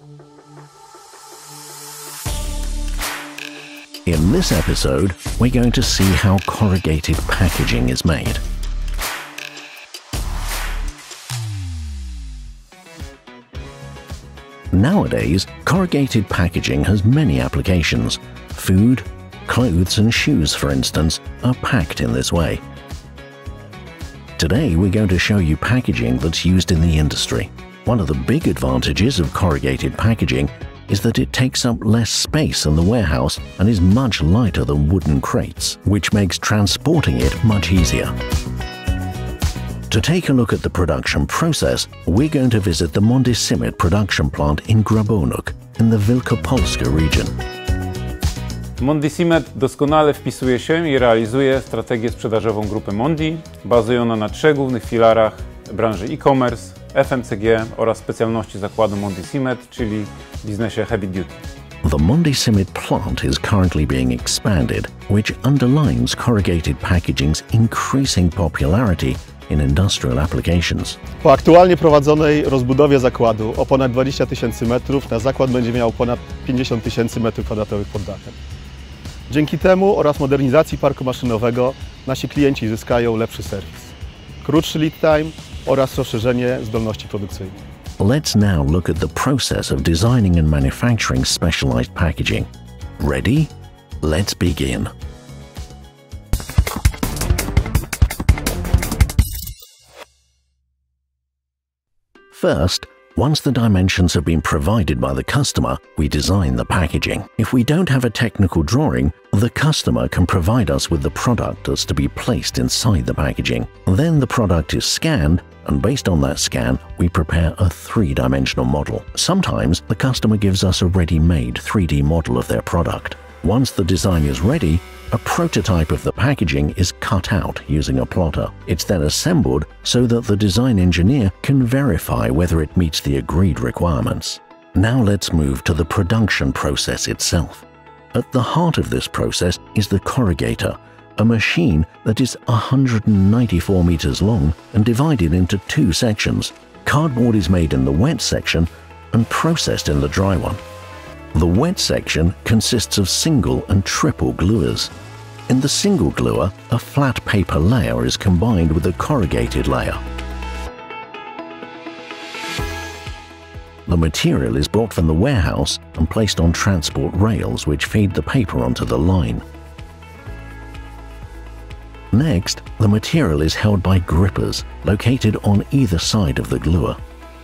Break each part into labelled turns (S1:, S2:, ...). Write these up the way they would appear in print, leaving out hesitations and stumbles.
S1: In this episode, we're going to see how corrugated packaging is made. Nowadays, corrugated packaging has many applications. Food, clothes and shoes, for instance, are packed in this way. Today, we're going to show you packaging that's used in the industry. One of the big advantages of corrugated packaging is that it takes up less space in the warehouse and is much lighter than wooden crates, which makes transporting it much easier. To take a look at the production process, we're going to visit the Mondi Simet production plant in Grabonog in the Wielkopolska region.
S2: Mondi Simet doskonale wpisuje się i realizuje strategię sprzedażową grupy Mondi, bazującą na trzech głównych filarach branży e-commerce, FMCG oraz specjalności zakładu Mondi Simet, czyli w biznesie heavy duty.
S1: The Mondi Simet plant is currently being expanded, which underlines corrugated packaging's increasing popularity in industrial applications.
S3: Po aktualnie prowadzonej rozbudowie zakładu o ponad 20 000 metrów na zakład będzie miał ponad 50 000 metrów kwadratowych pod dachem. Dzięki temu oraz modernizacji parku maszynowego nasi klienci zyskają lepszy serwis, krótszy lead time oraz rozszerzenie zdolności produkcyjnych.
S1: Let's now look at the process of designing and manufacturing specialized packaging. Ready? Let's begin. First, once the dimensions have been provided by the customer, we design the packaging. If we don't have a technical drawing, the customer can provide us with the product that's to be placed inside the packaging. Then the product is scanned, and based on that scan, we prepare a three-dimensional model. Sometimes the customer gives us a ready-made 3D model of their product. Once the design is ready, a prototype of the packaging is cut out using a plotter. It's then assembled so that the design engineer can verify whether it meets the agreed requirements. Now let's move to the production process itself. At the heart of this process is the corrugator, a machine that is 194 meters long and divided into two sections. Cardboard is made in the wet section and processed in the dry one. The wet section consists of single and triple gluers. In the single gluer, a flat paper layer is combined with a corrugated layer. The material is brought from the warehouse and placed on transport rails which feed the paper onto the line. Next, the material is held by grippers located on either side of the gluer.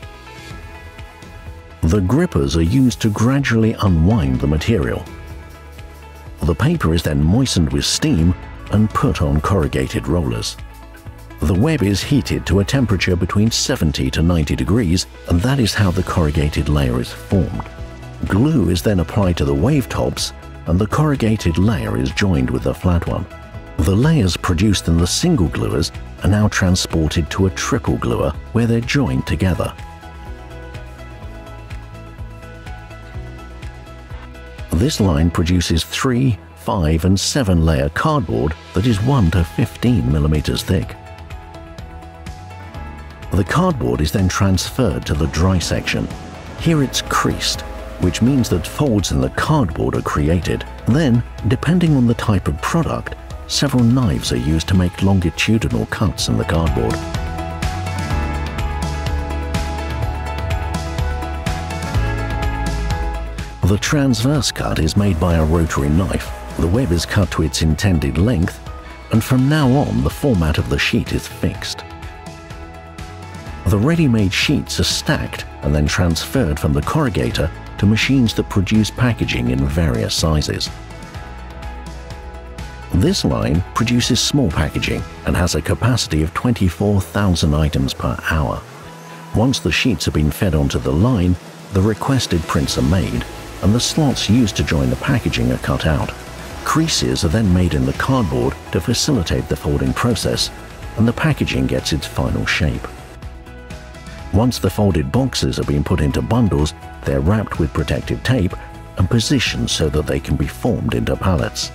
S1: The grippers are used to gradually unwind the material. The paper is then moistened with steam and put on corrugated rollers. The web is heated to a temperature between 70 to 90 degrees, and that is how the corrugated layer is formed. Glue is then applied to the wave tops, and the corrugated layer is joined with the flat one. The layers produced in the single gluers are now transported to a triple gluer where they're joined together. This line produces 3, 5 and 7 layer cardboard that is 1 to 15 millimeters thick. The cardboard is then transferred to the dry section. Here it's creased, which means that folds in the cardboard are created. Then, depending on the type of product, several knives are used to make longitudinal cuts in the cardboard. The transverse cut is made by a rotary knife. The web is cut to its intended length, and from now on the format of the sheet is fixed. The ready-made sheets are stacked and then transferred from the corrugator to machines that produce packaging in various sizes. This line produces small packaging and has a capacity of 24,000 items per hour. Once the sheets have been fed onto the line, the requested prints are made, and the slots used to join the packaging are cut out. Creases are then made in the cardboard to facilitate the folding process, and the packaging gets its final shape. Once the folded boxes have been put into bundles, they're wrapped with protective tape and positioned so that they can be formed into pallets.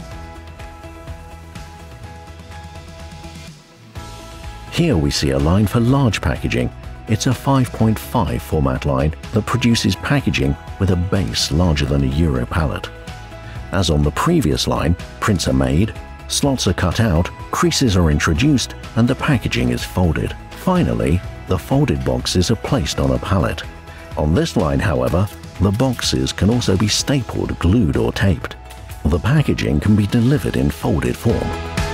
S1: Here we see a line for large packaging. It's a 5.5 format line that produces packaging with a base larger than a Euro pallet. As on the previous line, prints are made, slots are cut out, creases are introduced, and the packaging is folded. Finally, the folded boxes are placed on a pallet. On this line, however, the boxes can also be stapled, glued, or taped. The packaging can be delivered in folded form.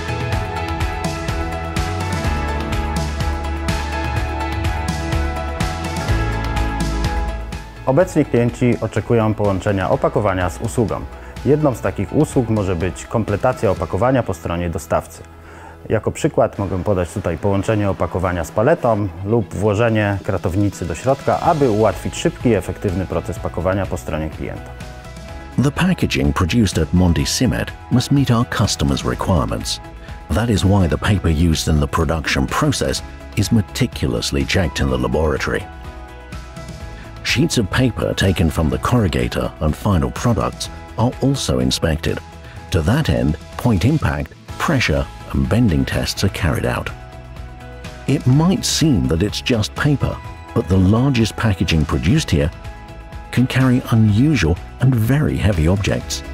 S4: Obecnie klienci oczekują połączenia opakowania z usługą. Jedną z takich usług może być kompletacja opakowania po stronie dostawcy. Jako przykład mogę podać tutaj połączenie opakowania z paletą lub włożenie kratownicy do środka, aby ułatwić szybki i efektywny proces pakowania po stronie klienta.
S1: The packaging produced at Mondi Simet must meet our customers' requirements. That is why the paper used in the production process is meticulously checked in the laboratory. Sheets of paper taken from the corrugator and final products are also inspected. To that end, point impact, pressure, and bending tests are carried out. It might seem that it's just paper, but the largest packaging produced here can carry unusual and very heavy objects.